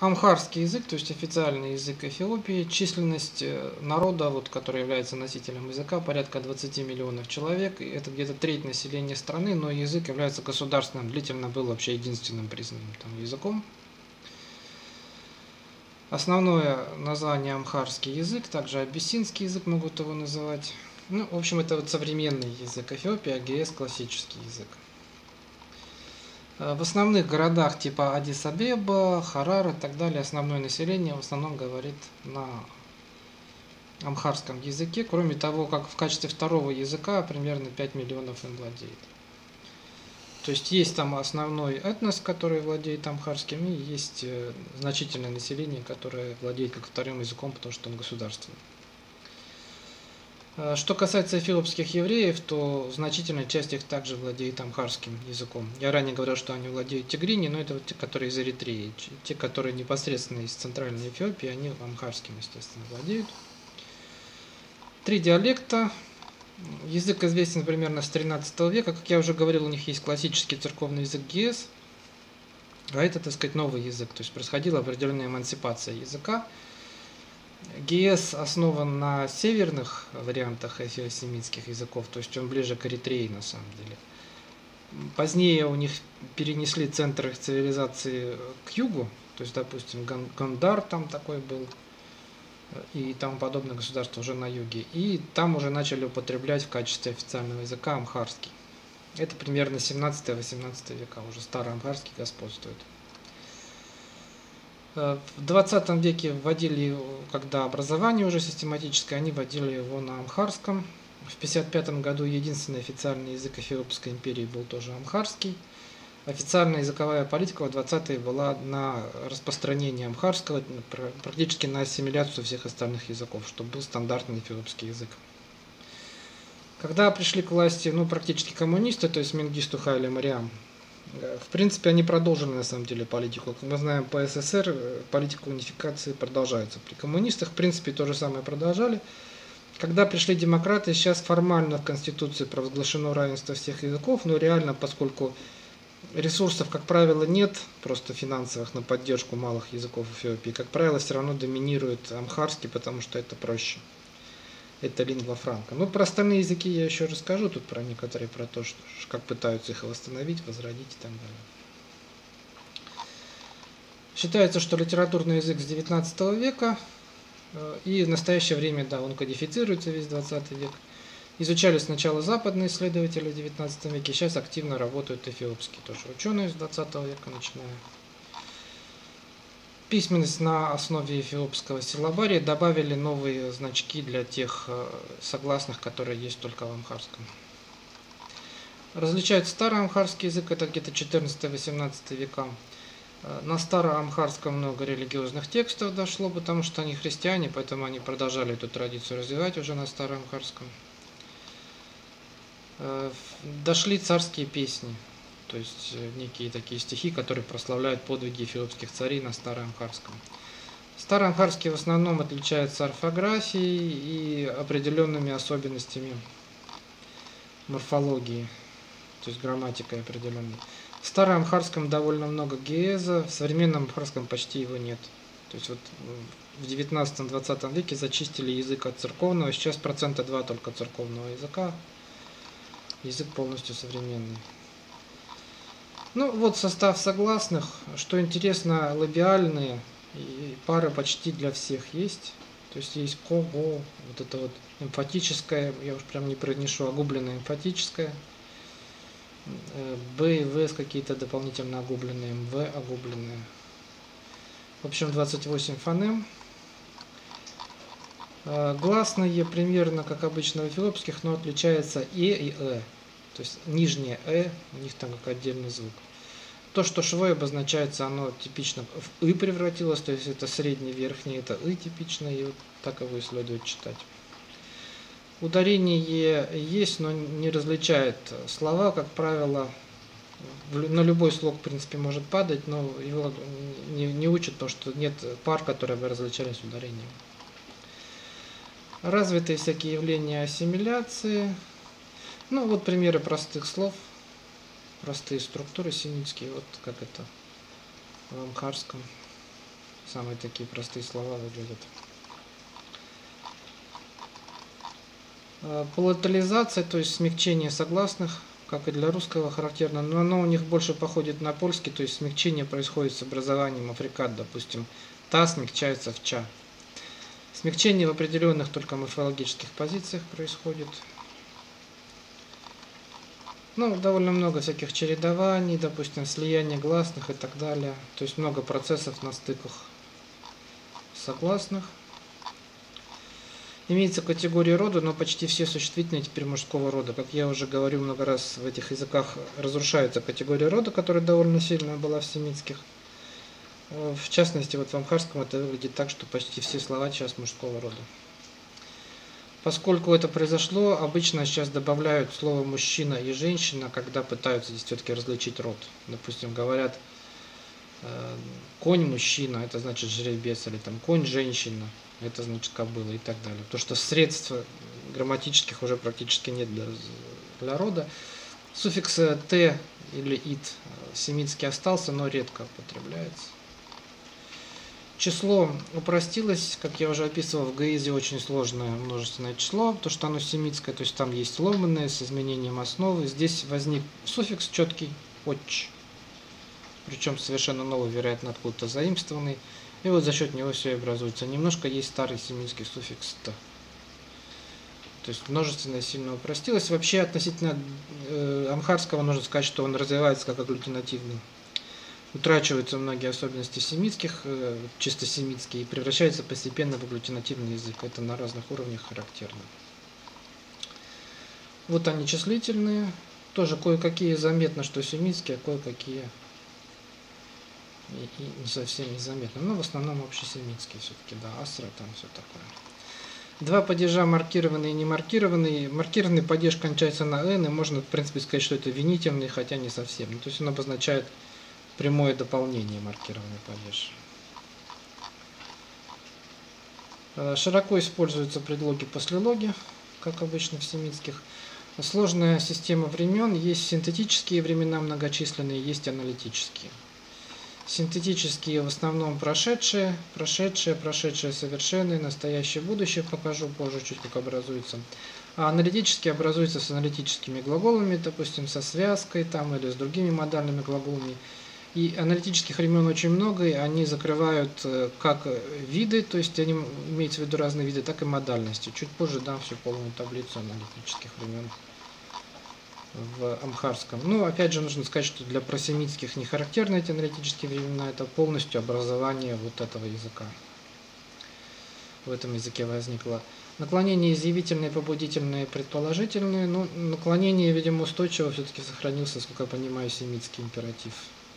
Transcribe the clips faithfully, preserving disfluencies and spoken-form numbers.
Амхарский язык, то есть официальный язык Эфиопии, численность народа, вот, который является носителем языка, порядка двадцати миллионов человек. И это где-то треть населения страны, но язык является государственным, длительно был вообще единственным признанным там языком. Основное название амхарский язык, также абиссинский язык могут его называть. Ну, в общем, это вот современный язык Эфиопии, АГС классический язык. В основных городах типа Аддис-Абеба, Харар и так далее основное население в основном говорит на амхарском языке, кроме того, как в качестве второго языка примерно пять миллионов им владеет. То есть есть там основной этнос, который владеет амхарским, и есть значительное население, которое владеет как вторым языком, потому что он государственный. Что касается эфиопских евреев, то значительная часть их также владеет амхарским языком. Я ранее говорил, что они владеют тигрини, но это вот те, которые из Эритреи. Те, которые непосредственно из Центральной Эфиопии, они амхарским, естественно, владеют. Три диалекта. Язык известен примерно с тринадцатого века. Как я уже говорил, у них есть классический церковный язык ГИЭС, а это, так сказать, новый язык. То есть происходила определенная эмансипация языка. ГИЭС основан на северных вариантах эфиосемитских языков, то есть он ближе к Эритрее на самом деле. Позднее у них перенесли центр их цивилизации к югу, то есть, допустим, Гондар там такой был, и тому подобное государство уже на юге. И там уже начали употреблять в качестве официального языка амхарский. Это примерно семнадцатый-восемнадцатый века, уже старый амхарский господствует. В двадцатом веке вводили, когда образование уже систематическое, они вводили его на амхарском. В пятьдесят пятом году единственный официальный язык Эфиопской империи был тоже амхарский. Официальная языковая политика в двадцатые была на распространение амхарского, практически на ассимиляцию всех остальных языков, чтобы был стандартный эфиопский язык. Когда пришли к власти, ну, практически коммунисты, то есть Менгисту Хайле Мариам, в принципе, они продолжили на самом деле политику. Как мы знаем, по СССР политика унификации продолжается. При коммунистах, в принципе, то же самое продолжали. Когда пришли демократы, сейчас формально в Конституции провозглашено равенство всех языков, но реально, поскольку ресурсов, как правило, нет, просто финансовых, на поддержку малых языков Эфиопии, как правило, все равно доминирует амхарский, потому что это проще. Это лингва франка. Ну, про остальные языки я еще расскажу, тут про некоторые, про то, что, как пытаются их восстановить, возродить и так далее. Считается, что литературный язык с девятнадцатого века, и в настоящее время, да, он кодифицируется весь двадцатый век. Изучали сначала западные исследователи в девятнадцатом веке, сейчас активно работают эфиопские тоже ученые с двадцатого века начиная. Письменность на основе эфиопского силлабария, добавили новые значки для тех согласных, которые есть только в амхарском. Различают староамхарский язык, это где-то четырнадцатый-восемнадцатый века. На староамхарском много религиозных текстов дошло, потому что они христиане, поэтому они продолжали эту традицию развивать уже на староамхарском. Дошли царские песни. То есть некие такие стихи, которые прославляют подвиги эфиопских царей на староамхарском. Староамхарский в основном отличается орфографией и определенными особенностями морфологии, то есть грамматикой определенной. В староамхарском довольно много гееза, в современном амхарском почти его нет. То есть вот в девятнадцатом-двадцатом веке зачистили язык от церковного, сейчас процента два только церковного языка, язык полностью современный. Ну, вот состав согласных. Что интересно, лабиальные и пары почти для всех есть. То есть есть ко, го, вот это вот эмфатическое, я уж прям не произнесу, огубленное эмфатическое. Б и В какие-то дополнительно огубленные, В огубленные. В общем, двадцать восемь фонем. Гласные примерно как обычно в эфиопских, но отличается Э и Э. То есть нижнее «э», у них там как отдельный звук. То, что швой обозначается, оно типично в «ы» превратилось, то есть это средний, верхний, это «ы» типично, и вот так его и следует читать. Ударение есть, но не различает слова, как правило, на любой слог, в принципе, может падать, но его не, не учат, потому что нет пар, которые бы различались ударением. Развитые всякие явления ассимиляции. Ну, вот примеры простых слов, простые структуры семитские, вот как это в амхарском. Самые такие простые слова выглядят. Палатализация, то есть смягчение согласных, как и для русского характерно, но оно у них больше походит на польский, то есть смягчение происходит с образованием африкат, допустим, та смягчается в ча. Смягчение в определенных только морфологических позициях происходит. Ну, довольно много всяких чередований, допустим, слияние гласных и так далее. То есть много процессов на стыках согласных. Имеется категория рода, но почти все существительные теперь мужского рода. Как я уже говорю много раз, в этих языках разрушается категория рода, которая довольно сильная была в семитских. В частности, вот в амхарском это выглядит так, что почти все слова сейчас мужского рода. Поскольку это произошло, обычно сейчас добавляют слово «мужчина» и «женщина», когда пытаются здесь все-таки различить род. Допустим, говорят «конь-мужчина», это значит жеребец, или там «конь-женщина», это значит кобыла и так далее. Потому что средств грамматических уже практически нет для, для рода. Суффикс «т» или «ит» семитский остался, но редко употребляется. Число упростилось, как я уже описывал, в гаизе очень сложное множественное число, потому что оно семитское, то есть там есть сломанное с изменением основы. Здесь возник суффикс четкий «отч», причем совершенно новый, вероятно, откуда-то заимствованный. И вот за счет него все и образуется. Немножко есть старый семитский суффикс «т». То есть множественное сильно упростилось. Вообще относительно э, амхарского нужно сказать, что он развивается как агглютинативный. Утрачиваются многие особенности семитских, э, чисто семитские, и превращается постепенно в агглютинативный язык. Это на разных уровнях характерно. Вот они числительные. Тоже кое-какие заметно, что семитские, а кое-какие и, и не совсем незаметно. Но в основном общесемитские все-таки, да, асра, там все такое. Два падежа маркированные и не маркированные. Маркированный падеж кончается на «н», и можно, в принципе, сказать, что это винительный, хотя не совсем. Ну, то есть он обозначает прямое дополнение маркированный падеж. Широко используются предлоги после логи, как обычно в семитских. Сложная система времен. Есть синтетические времена многочисленные, есть аналитические. Синтетические в основном прошедшие, прошедшие, прошедшие совершенные, настоящее, будущее, покажу позже чуть как образуется. А аналитические образуются с аналитическими глаголами, допустим, со связкой там или с другими модальными глаголами. И аналитических времен очень много, и они закрывают как виды, то есть они имеются в виду разные виды, так и модальности. Чуть позже дам всю полную таблицу аналитических времен в амхарском. Ну, опять же, нужно сказать, что для просемитских не характерны эти аналитические времена, это полностью образование вот этого языка. В этом языке возникло наклонение изъявительное, побудительное, предположительное. Ну, наклонение, видимо, устойчиво все-таки сохранился, сколько я понимаю, семитский императив.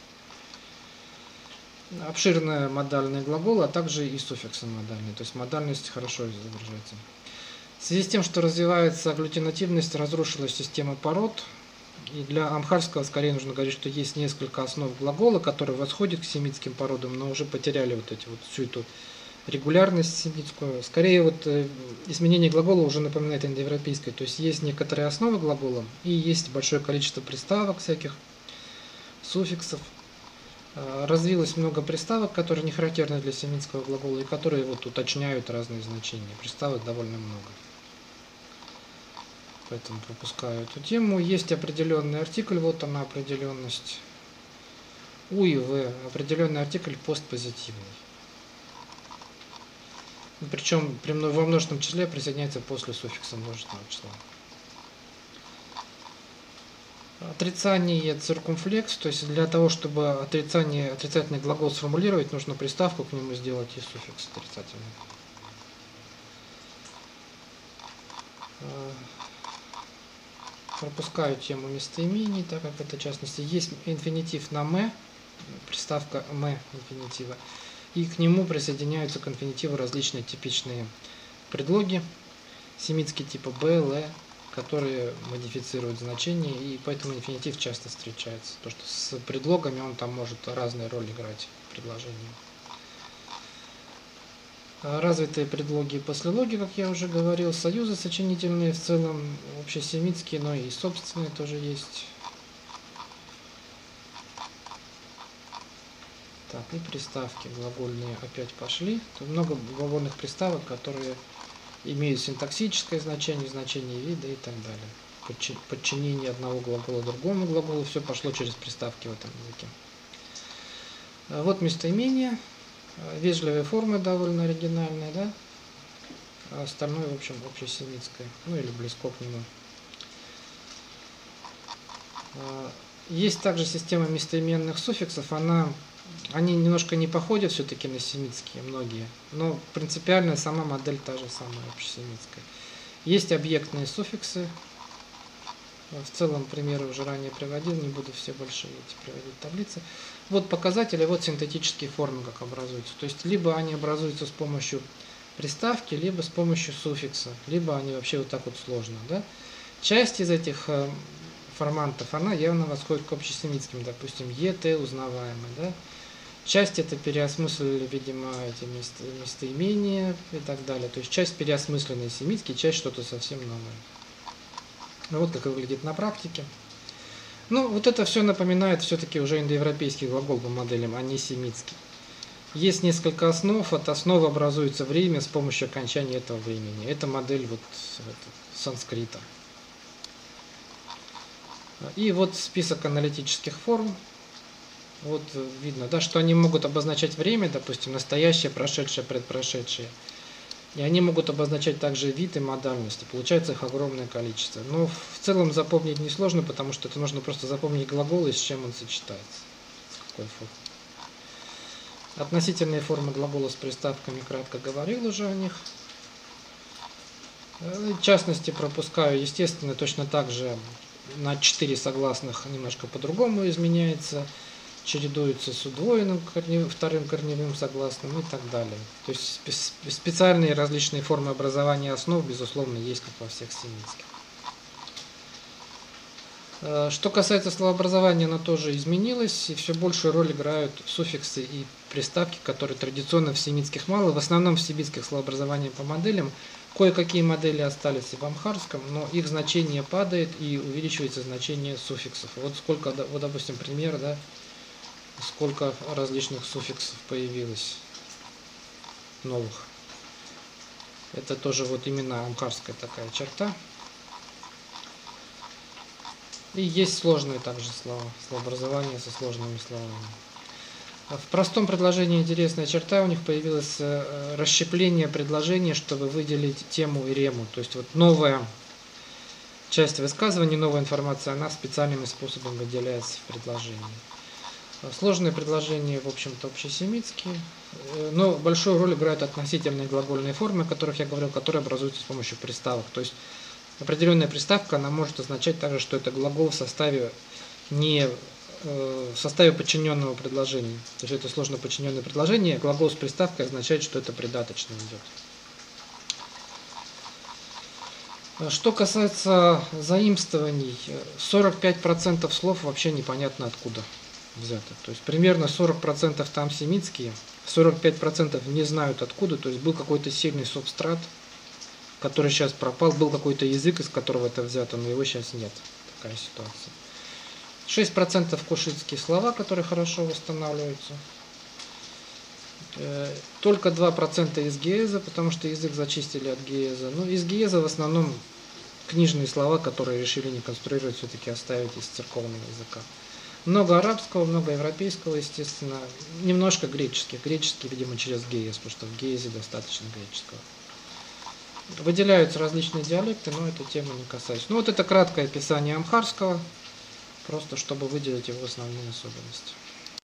Обширная модальный глагол, а также и суффиксы модальные, то есть модальность хорошо изображается. В связи с тем, что развивается агглютинативность, разрушилась система пород, и для амхарского скорее нужно говорить, что есть несколько основ глагола, которые восходят к семитским породам, но уже потеряли вот эти вот всю эту регулярность семитскую. Скорее вот изменение глагола уже напоминает индоевропейское, то есть есть некоторые основы глагола и есть большое количество приставок всяких, суффиксов. Развилось много приставок, которые не характерны для семитского глагола и которые вот уточняют разные значения. Приставок довольно много. Поэтому пропускаю эту тему. Есть определенный артикль, вот она определенность. У и В. Определенный артикль постпозитивный. Причем во множественном числе присоединяется после суффикса множественного числа. Отрицание циркумфлекс, то есть для того, чтобы отрицание, отрицательный глагол сформулировать, нужно приставку к нему сделать и суффикс отрицательный. Пропускаю тему местоимений, так как это в частности есть инфинитив на «м», приставка «м» инфинитива, и к нему присоединяются к инфинитиву различные типичные предлоги, семитские типа «б», «л», которые модифицируют значение, и поэтому инфинитив часто встречается. То, что с предлогами он там может разные роли играть в предложении. Развитые предлоги и послелоги, как я уже говорил, союзы сочинительные в целом, общесемитские, но и собственные тоже есть. Так, и приставки глагольные опять пошли. Тут много глагольных приставок, которые имеют синтаксическое значение, значение вида и так далее. Подчинение одного глагола другому глаголу, все пошло через приставки в этом языке. Вот местоимения, вежливые формы довольно оригинальные, да? А остальное, в общем, общесемитское, ну или близко к нему. Есть также система местоименных суффиксов, она, они немножко не походят все-таки на семитские, многие, но принципиально сама модель та же самая, общесемитская. Есть объектные суффиксы, в целом примеры уже ранее приводил, не буду все больше эти приводить таблицы. Вот показатели, вот синтетические формы как образуются, то есть либо они образуются с помощью приставки, либо с помощью суффикса, либо они вообще вот так вот сложно, да? Часть из этих формантов, она явно восходит к общесемитским, допустим, ет, узнаваемый, да? Часть это переосмыслили, видимо, эти место, местоимения и так далее. То есть часть переосмысленные семитские, часть что-то совсем новое. Ну вот как выглядит на практике. Ну, вот это все напоминает все-таки уже индоевропейский глагол по моделям, а не семитский. Есть несколько основ, от основы образуется время с помощью окончания этого времени. Это модель вот это, санскрита. И вот список аналитических форм. Вот видно, да, что они могут обозначать время, допустим, настоящее, прошедшее, предпрошедшее. И они могут обозначать также вид и модальности. Получается их огромное количество. Но в целом запомнить несложно, потому что это нужно просто запомнить глагол и с чем он сочетается. С какой формой. Относительные формы глагола с приставками, кратко говорил уже о них. В частности, пропускаю, естественно, точно так же на четыре согласных немножко по-другому изменяется. Чередуются с удвоенным корневым, вторым корневым согласным и так далее. То есть специальные различные формы образования основ, безусловно, есть, как во всех семитских. Что касается словообразования, оно тоже изменилось, и все большую роль играют суффиксы и приставки, которые традиционно в семитских мало, в основном в семитских словообразованиях по моделям. Кое-какие модели остались и в амхарском, но их значение падает и увеличивается значение суффиксов. Вот сколько, вот, допустим, пример, да, сколько различных суффиксов появилось новых. Это тоже вот именно амхарская такая черта. И есть сложные также слова, словообразования со сложными словами. В простом предложении интересная черта, у них появилось расщепление предложения, чтобы выделить тему и рему. То есть вот новая часть высказывания, новая информация, она специальным способом выделяется в предложении. Сложные предложения, в общем-то, общесемитские, но большую роль играют относительные глагольные формы, о которых я говорил, которые образуются с помощью приставок. То есть определенная приставка, она может означать также, что это глагол в составе не в составе подчиненного предложения. То есть это сложно подчиненное предложение, глагол с приставкой означает, что это придаточно идет. Что касается заимствований, сорок пять процентов слов вообще непонятно откуда взято. То есть примерно сорок процентов там семитские, сорок пять процентов не знают откуда, то есть был какой-то сильный субстрат, который сейчас пропал, был какой-то язык, из которого это взято, но его сейчас нет. Такая ситуация. шесть процентов кушитские слова, которые хорошо восстанавливаются. Только два процента из гееза, потому что язык зачистили от гееза. Ну, из гееза в основном книжные слова, которые решили не конструировать, все-таки оставить из церковного языка. Много арабского, много европейского, естественно. Немножко греческих. Греческий, видимо, через геез, потому что в геезе достаточно греческого. Выделяются различные диалекты, но эту тему не касаюсь. Ну, вот это краткое описание амхарского, просто чтобы выделить его основные особенности.